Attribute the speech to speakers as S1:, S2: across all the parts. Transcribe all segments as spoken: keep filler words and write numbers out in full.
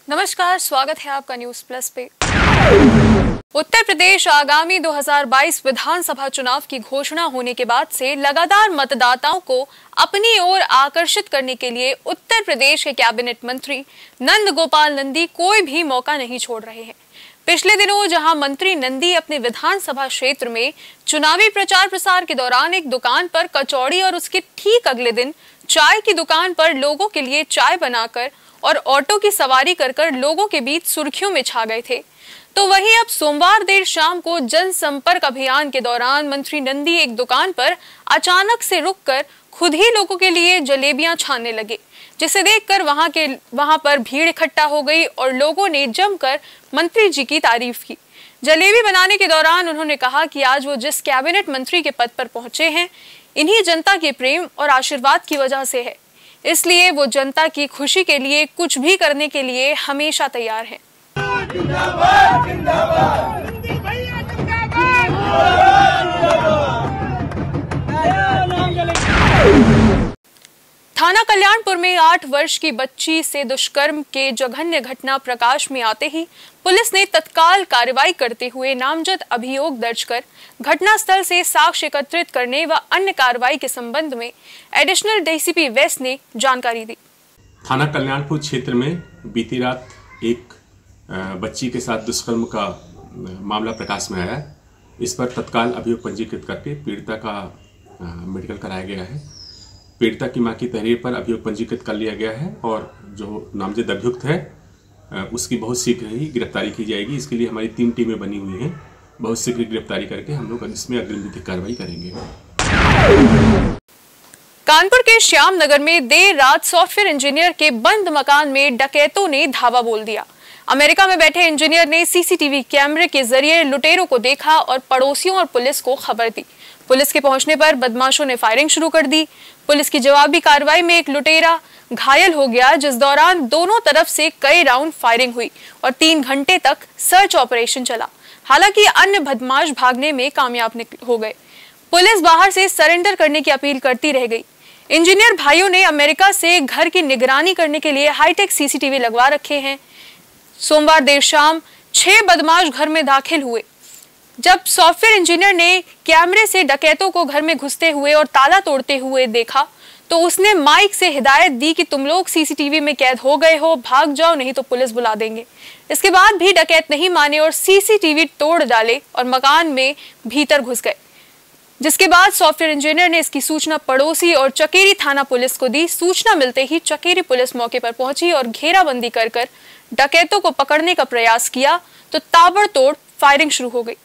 S1: नमस्कार, स्वागत है आपका न्यूज प्लस पे। उत्तर प्रदेश आगामी दो हज़ार बाईस विधानसभा चुनाव की घोषणा होने के बाद से लगातार मतदाताओं को अपनी ओर आकर्षित करने के लिए उत्तर प्रदेश के कैबिनेट मंत्री नंद गोपाल नंदी कोई भी मौका नहीं छोड़ रहे हैं। पिछले दिनों जहां मंत्री नंदी अपने विधानसभा क्षेत्र में चुनावी प्रचार प्रसार के दौरान एक दुकान पर कचौड़ी और उसके ठीक अगले दिन चाय की दुकान पर लोगों के लिए चाय बनाकर और ऑटो की सवारी कर कर लोगों के बीच सुर्खियों में छा गए थे, तो वहीं अब सोमवार देर शाम को जनसंपर्क अभियान के दौरान मंत्री नंदी एक दुकान पर अचानक से रुककर खुद ही लोगों के लिए जलेबियां छानने लगे, जिसे देखकर वहां के वहां पर भीड़ इकट्ठा हो गई और लोगों ने जमकर मंत्री जी की तारीफ की। जलेबी बनाने के दौरान उन्होंने कहा कि आज वो जिस कैबिनेट मंत्री के पद पर पहुंचे हैं, इन्हीं जनता के प्रेम और आशीर्वाद की वजह से है, इसलिए वो जनता की खुशी के लिए कुछ भी करने के लिए हमेशा तैयार हैं। जिंदाबाद, जिंदाबाद। थाना कल्याणपुर में आठ वर्ष की बच्ची से दुष्कर्म के जघन्य घटना प्रकाश में आते ही पुलिस ने तत्काल कार्रवाई करते हुए नामजद अभियोग दर्ज कर घटनास्थल से साक्ष्य एकत्रित करने व अन्य कार्रवाई के संबंध में एडिशनल डीसीपी वेस्ट ने जानकारी दी।
S2: थाना कल्याणपुर क्षेत्र में बीती रात एक बच्ची के साथ दुष्कर्म का मामला प्रकाश में आया। इस पर तत्काल अभियोग पंजीकृत करके पीड़िता का मेडिकल कराया गया है। पीड़िता की मां की तहरीर पर अभियोग पंजीकृत कर लिया गया है और जो नामजद अभियुक्त है उसकी बहुत शीघ्र ही गिरफ्तारी की जाएगी। इसके लिए हमारी तीन टीमें बनी हुई हैं। बहुत शीघ्र गिरफ्तारी करके हम लोग इसमें अग्रिम विधिक कार्रवाई करेंगे।
S1: कानपुर के श्याम नगर में देर रात सॉफ्टवेयर इंजीनियर के बंद मकान में डकैतों ने धावा बोल दिया। अमेरिका में बैठे इंजीनियर ने सीसीटीवी कैमरे के जरिए लुटेरों को देखा और पड़ोसियों और पुलिस को खबर दी। पुलिस के पहुंचने पर बदमाशों ने फायरिंग शुरू कर दी। पुलिस की जवाबी कार्रवाई में एक लुटेरा घायल हो गया, जिस दौरान दोनों तरफ से कई राउंड फायरिंग हुई और तीन घंटे तक सर्च ऑपरेशन चला। हालांकि अन्य बदमाश भागने में कामयाब हो गए। पुलिस बाहर से सरेंडर करने की अपील करती रह गई। इंजीनियर भाइयों ने अमेरिका से घर की निगरानी करने के लिए हाईटेक सीसीटीवी लगवा रखे हैं। सोमवार देर शाम छह बदमाश घर में दाखिल हुए। जब सॉफ्टवेयर इंजीनियर ने कैमरे से डकैतों को घर में घुसते हुए और ताला तोड़ते हुए देखा, तो उसने माइक से हिदायत दी कि तुम लोग सीसीटीवी में कैद हो गए हो, भाग जाओ नहीं तो पुलिस बुला देंगे। इसके बाद भी डकैत नहीं माने और सीसीटीवी तोड़ डाले और मकान में भीतर घुस गए, जिसके बाद सॉफ्टवेयर इंजीनियर ने इसकी सूचना पड़ोसी और चकेरी थाना पुलिस को दी। सूचना मिलते ही चकेरी पुलिस मौके पर पहुंची और घेराबंदी कर कर डकैतों को पकड़ने का प्रयास किया, तो ताबड़तोड़ फायरिंग शुरू हो गई।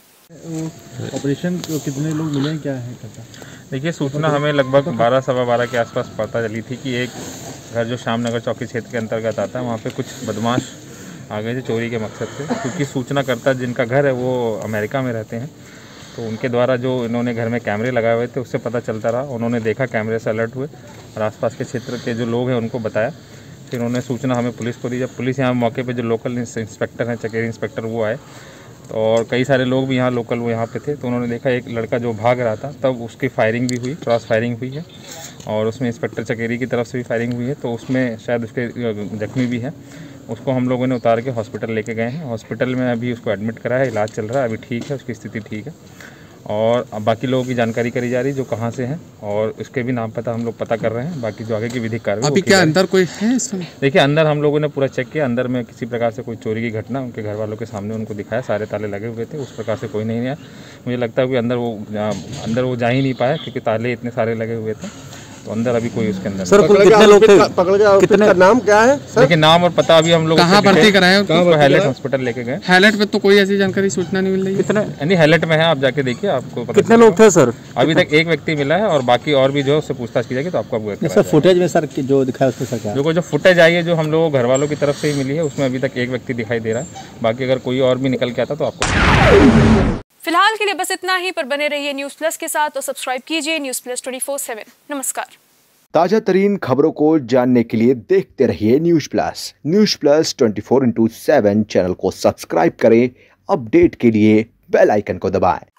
S3: ऑपरेशन कितने लोग मिले, क्या है पता?
S4: देखिए, सूचना हमें लगभग बारह सवा बारह के आसपास पता चली थी कि एक घर जो श्यामनगर चौकी क्षेत्र के अंतर्गत आता है, वहाँ पे कुछ बदमाश आ गए थे चोरी के मकसद से। क्योंकि सूचनाकर्ता जिनका घर है वो अमेरिका में रहते हैं, तो उनके द्वारा जो इन्होंने घर में कैमरे लगाए हुए थे उससे पता चलता रहा। उन्होंने देखा, कैमरे से अलर्ट हुए और आसपास के क्षेत्र के जो लोग हैं उनको बताया। फिर उन्होंने सूचना हमें पुलिस को दी। जब पुलिस यहाँ मौके पे जो लोकल इंस्पेक्टर हैं, चकेरी इंस्पेक्टर, वो आए और कई सारे लोग भी यहाँ लोकल वो यहाँ पे थे, तो उन्होंने देखा एक लड़का जो भाग रहा था, तब उसकी फायरिंग भी हुई, क्रॉस फायरिंग हुई है और उसमें इंस्पेक्टर चकेरी की तरफ से भी फायरिंग हुई है। तो उसमें शायद उसके जख्मी भी हैं। उसको हम लोगों ने उतार के हॉस्पिटल लेके गए हैं। हॉस्पिटल में अभी उसको एडमिट करा है, इलाज चल रहा है, अभी ठीक है, उसकी स्थिति ठीक है। और अब बाकी लोगों की जानकारी करी जा रही जो कहाँ से हैं और इसके भी नाम पता हम लोग पता कर रहे हैं। बाकी जो आगे की विधिक कार्रवाई
S3: अभी क्या अंदर कोई है इसमें?
S4: देखिए, अंदर हम लोगों ने पूरा चेक किया। अंदर में किसी प्रकार से कोई चोरी की घटना उनके घर वालों के सामने उनको दिखाया, सारे ताले लगे हुए थे, उस प्रकार से कोई नहीं आया। मुझे लगता है कि अंदर वो अंदर वो जा ही नहीं पाया क्योंकि ताले इतने सारे लगे हुए थे, तो अंदर अभी कोई उसके अंदर।
S3: सर, कितने लोग थे? पकड़ गया, कितने नाम क्या है सर?
S4: देखिए, नाम और पता अभी हम लोग
S3: कहाँ भर्ती कराए?
S4: हैलेट हॉस्पिटल लेके गए।
S3: हैलेट में तो कोई ऐसी जानकारी सूचना नहीं मिल रही है।
S4: कितने नहीं हैलेट में है, आप जाके देखिए, आपको पता।
S3: कितने लोग थे सर?
S4: अभी तक एक व्यक्ति मिला है और बाकी और भी जो उससे पूछताछ की जाएगी तो आपको अवगत कराया
S3: जाएगा। सर, फुटेज में सर जो दिखाया उसमें सर क्या?
S4: जो जो फुटेज आई है जो हम लोगों घर वालों की तरफ से ही मिली है, उसमें अभी तक एक व्यक्ति दिखाई दे रहा है। बाकी अगर कोई और भी निकल के आता तो आपको।
S1: फिलहाल के लिए बस इतना ही, पर बने रहिए न्यूज प्लस के साथ और सब्सक्राइब कीजिए News Plus twenty four seven. नमस्कार।
S5: ताजा तरीन खबरों को जानने के लिए देखते रहिए News Plus. News Plus twenty four into seven channel को सब्सक्राइब करें। अपडेट के लिए बेल आइकन को दबाएं।